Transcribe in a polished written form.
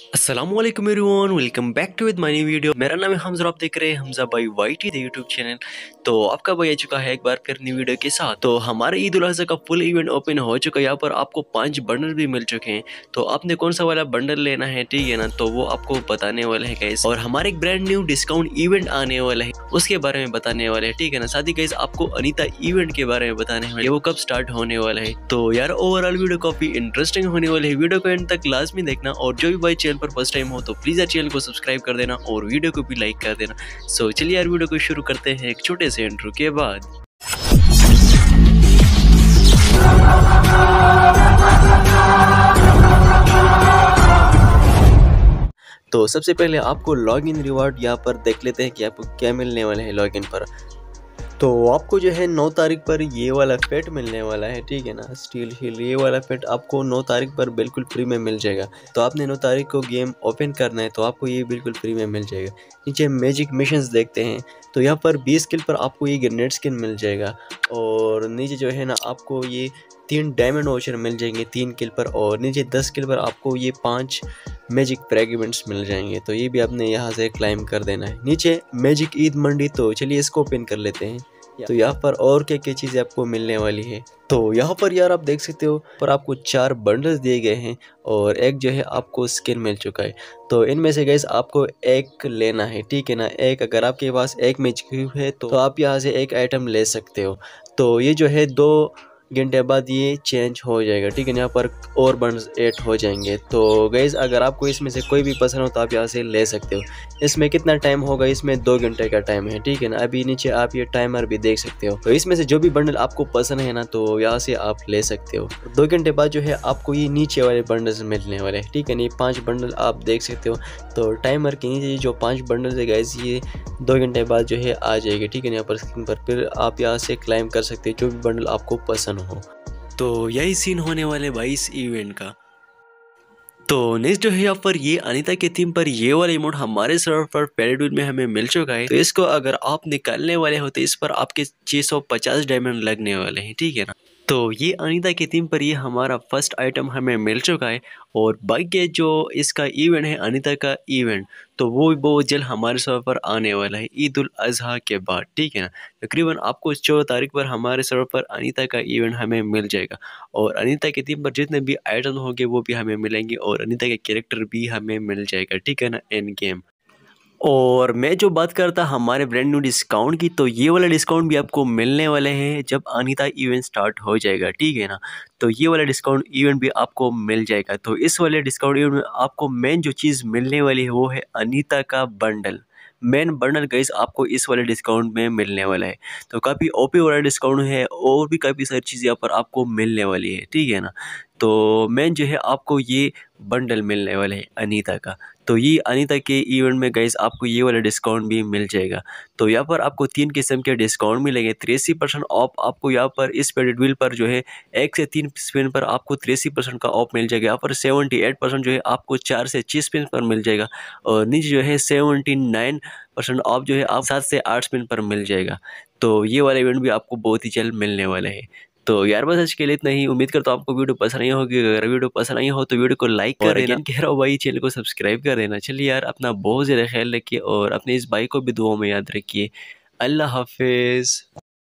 अस्सलामुअलैकुम everyone, welcome back to with my new video. मेरा नाम है हमजा, आप देख रहे हैं हमजा भाई वाईटी द यूट्यूब चैनल। तो आपका भाई आ चुका है एक बार फिर न्यू वीडियो के साथ। तो हमारे ईद उल अज़हा का फुल इवेंट ओपन हो चुका है। यहाँ पर आपको 5 बंडल भी मिल चुके हैं। तो आपने कौन सा वाला बंडल लेना है, ठीक है ना, तो वो आपको बताने वाला है गाइस। और हमारे एक ब्रांड न्यू डिस्काउंट इवेंट आने वाला है, उसके बारे में बताने वाले हैं, ठीक है ना। साथ ही गाइस आपको अनीता इवेंट के बारे में बताने वाले, वो कब स्टार्ट होने वाला है। तो यार ओवरऑल वीडियो काफी इंटरेस्टिंग होने वाली है। वीडियो को एंड तक लाजमी देखना, और जो भी भाई चैनल पर फर्स्ट टाइम हो तो प्लीज यार चैनल को सब्सक्राइब कर देना और वीडियो को भी लाइक कर देना। सो चलिए यार वीडियो को शुरू करते हैं एक छोटे से इंट्रो के बाद। तो सबसे पहले आपको लॉगिन रिवार्ड यहाँ पर देख लेते हैं कि आपको क्या मिलने वाला है लॉगिन पर। तो आपको जो है 9 तारीख पर ये वाला पेट मिलने वाला है, ठीक है ना। स्टील हील ये वाला पेट आपको 9 तारीख पर बिल्कुल फ्री में मिल जाएगा। तो आपने 9 तारीख को गेम ओपन करना है तो आपको ये बिल्कुल फ्री में मिल जाएगा। नीचे मैजिक मिशंस देखते हैं तो यहाँ पर 20 किल पर आपको ये ग्रेनेड स्किन मिल जाएगा। और नीचे जो है ना आपको ये 3 डायमंड वाउचर मिल जाएंगे 3 किल पर, और नीचे 10 किल पर आपको ये 5 मैजिक फ्रैगमेंट्स मिल जाएंगे। तो ये भी आपने यहाँ से क्लाइम कर देना है। नीचे मैजिक ईद मंडी, तो चलिए इसको ओपन कर लेते हैं। तो यहाँ पर और क्या क्या चीज़ें आपको मिलने वाली है। तो यहाँ पर यार आप देख सकते हो, पर आपको 4 बंडल्स दिए गए हैं और एक जो है आपको स्किन मिल चुका है। तो इनमें से गाइस आपको एक लेना है, ठीक है ना। एक अगर आपके पास एक मैजिक क्यूब है तो आप यहाँ से एक आइटम ले सकते हो। तो ये जो है 2 घंटे बाद ये चेंज हो जाएगा, ठीक है। यहाँ पर और बंडल्स ऐड हो जाएंगे। तो गाइस अगर आपको इसमें से कोई भी पसंद हो तो आप यहाँ से ले सकते हो। इसमें कितना टाइम होगा, इसमें 2 घंटे का टाइम है, ठीक है ना। अभी नीचे आप ये टाइमर भी देख सकते हो। तो इसमें से जो भी बंडल आपको पसंद है ना तो यहाँ से आप ले सकते हो। 2 घंटे बाद जो है आपको ये नीचे वाले बंडल्स मिलने वाले हैं, ठीक है ना। ये 5 बंडल आप देख सकते हो। तो टाइमर के नीचे जो 5 बंडल है गाइस ये 2 घंटे बाद जो है आ जाएगी, ठीक है ना। यहाँ पर स्क्रीन पर फिर आप यहाँ से क्लाइम कर सकते हो जो भी बंडल आपको पसंद हो। तो यही सीन होने वाले भाई इस इवेंट का। तो नेक्स्ट जो है यहाँ पर ये अनीता के थीम पर ये वाला इमोट हमारे सर्वर पर पैराडून में हमें मिल चुका है। तो इसको अगर आप निकालने वाले हो तो इस पर आपके 650 डायमंड लगने वाले हैं, ठीक है ना। तो ये अनीता की थीम पर ये हमारा फर्स्ट आइटम हमें मिल चुका है। और बाकी जो इसका इवेंट है अनीता का इवेंट, तो वो बहुत जल्द हमारे सर्वर पर आने वाला है ईद उल अज़हा के बाद, ठीक है ना। तकरीबन आपको 14 तारीख पर हमारे सर्वर पर अनीता का इवेंट हमें मिल जाएगा। और अनीता की थीम पर जितने भी आइटम होंगे वो भी हमें मिलेंगे, और अनीता के कैरेक्टर भी हमें मिल जाएगा, ठीक है ना, एंड गेम। और मैं जो बात करता हमारे ब्रांड न्यू डिस्काउंट की, तो ये वाला डिस्काउंट भी आपको मिलने वाले हैं जब अनीता इवेंट स्टार्ट हो जाएगा, ठीक है ना। तो ये वाला डिस्काउंट इवेंट भी आपको मिल जाएगा। तो इस वाले डिस्काउंट इवेंट में आपको मेन जो चीज़ मिलने वाली है वो है अनीता का बंडल। मेन बंडल गाइस आपको इस वाले डिस्काउंट में मिलने वाला है। तो काफ़ी ओपी वाला डिस्काउंट है, और भी काफ़ी सारी चीज़ें यहाँ पर आपको मिलने वाली है, ठीक है ना। तो मेन जो है आपको ये बंडल मिलने वाले हैं अनीता का। तो ये अनीता के इवेंट में गाइस आपको ये वाला डिस्काउंट भी मिल जाएगा। तो यहाँ पर आपको 3 किस्म के डिस्काउंट मिलेंगे। 83% ऑफ आपको यहाँ पर इस पेडेड व्हील पर जो है 1 से 3 स्पिन पर आपको 83% का ऑफ मिल जाएगा। यहाँ पर 78% जो है आपको 4 से 6 स्पिन पर मिल जाएगा। और नीचे जो है 79% ऑफ जो है आप 7 से 8 स्पिन पर मिल जाएगा। तो ये वाला इवेंट भी आपको बहुत ही जल्द मिलने वाला है। तो यार बस आज के लिए इतना ही। उम्मीद करता हूँ आपको वीडियो पसंद आई होगी। अगर वीडियो पसंद आई हो तो वीडियो को लाइक कर देना। कह रहा हूँ भाई चैनल को सब्सक्राइब कर देना। चलिए यार अपना बहुत ज़्यादा ख्याल रखिए और अपने इस भाई को भी दुआओं में याद रखिए। अल्लाह हाफिज़।